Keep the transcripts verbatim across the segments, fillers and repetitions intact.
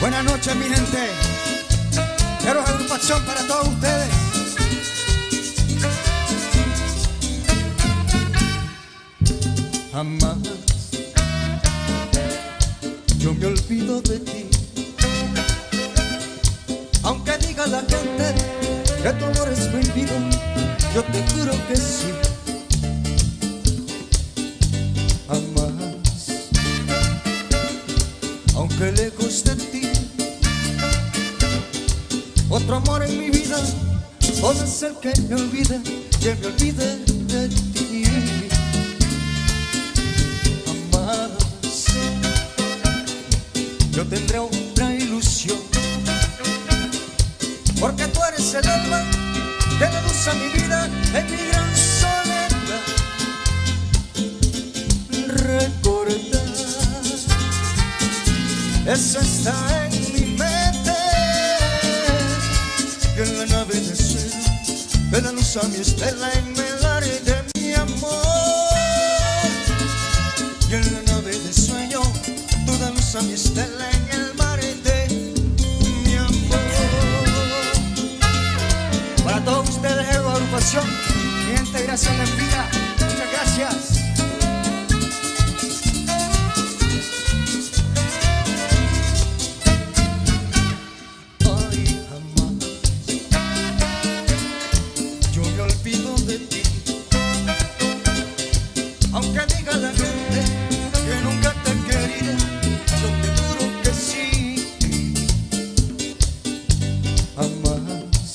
Buenas noches, mi gente. Quiero agrupación para todos ustedes. Jamás yo me olvido de ti, aunque diga la gente que tu amor es prohibido, yo te juro que sí. Jamás, aunque lejos de ti, otro amor en mi vida puede ser que me olvide, que me olvide de ti. Jamás yo tendré otra ilusión, porque tú eres el alma que le luz a mi vida en mi gran soledad. Recordar, eso está en mi mente, que en la nave de sueño me da luz a mi estela en el área de mi amor. Y en la nave de sueño tú das luz a mi estela en el mar de mi amor. Para todos ustedes, Ego Agrupación, mi gente, gracias en vida, muchas gracias. Ay, jamás yo me olvido de ti, aunque diga la gente que nunca te he querido, yo te juro que sí. Jamás,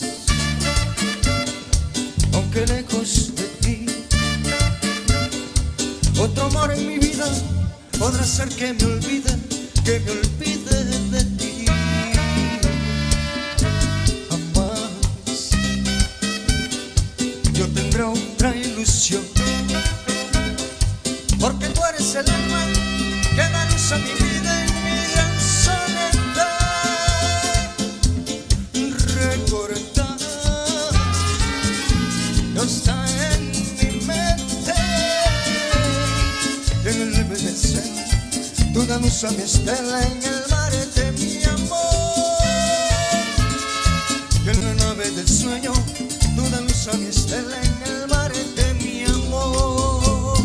aunque lejos de ti, otro amor en mi vida podrá ser que me olvide, que me olvide de ti. Jamás yo tendré otra ilusión, porque tú eres el alma que da luz a mi vida en mi gran soledad. Recordar, no está en mi mente, y en el nivel del seno tú das luz a mi estela en el mar de mi amor. Y en la nave del sueño tú das luz a mi estela en el mar de mi amor.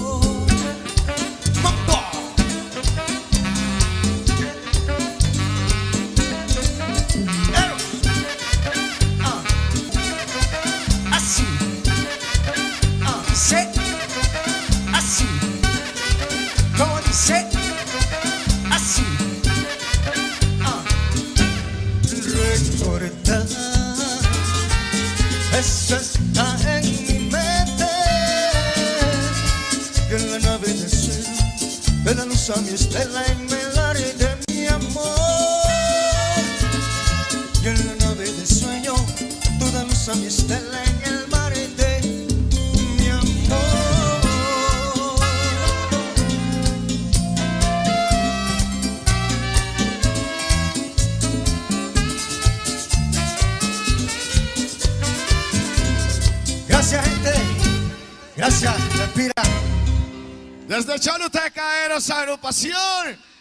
Así, como dice, así, ah. Recordar, eso está en mi mente, que en la nave de sueño me da luz a mi estela en el área de mi amor. Y en la nave de sueño tú das luz a mi estela en el mar de mi amor. Gracias, gente. Gracias, respira. Desde Choluteca, Eros Agrupación.